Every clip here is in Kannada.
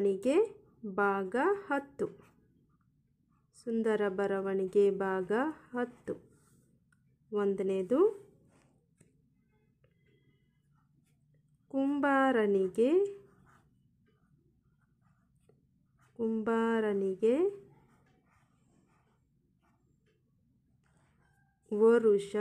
ಬರವಣಿಗೆ ಭಾಗ 10. ಸುಂದರ ಬರವಣಿಗೆ ಭಾಗ 10. ಒಂದನೇದು, ಕುಂಬಾರನಿಗೆ ವರುಷ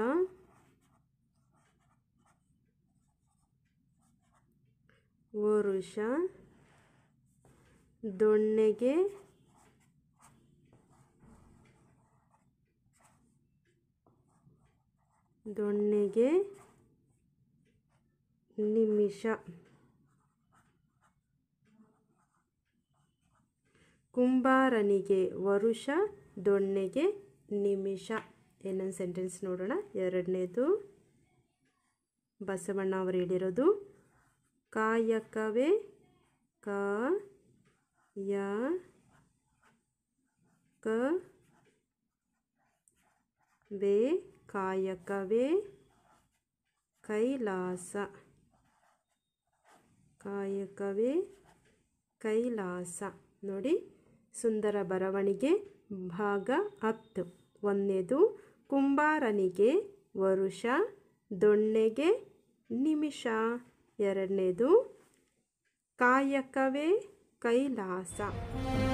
ದೊಣ್ಣೆಗೆ ನಿಮಿಷ. ಕುಂಬಾರನಿಗೆ ವರುಷ, ದೊಣ್ಣೆಗೆ ನಿಮಿಷ. ಏನೊಂದು ಸೆಂಟೆನ್ಸ್ ನೋಡೋಣ. ಎರಡನೇದು, ಬಸವಣ್ಣ ಅವರು ಹೇಳಿರೋದು, ಕಾಯಕವೇ ಕಾಯಕವೇ ಕೈಲಾಸ. ನೋಡಿ, ಸುಂದರ ಬರವಣಿಗೆ ಭಾಗ 10. ಒಂದನೇದು, ಕುಂಬಾರನಿಗೆ ವರುಷ, ದೊಣ್ಣೆಗೆ ನಿಮಿಷ. ಎರಡನೇದು, ಕಾಯಕವೇ ಕೈಲಾಸ.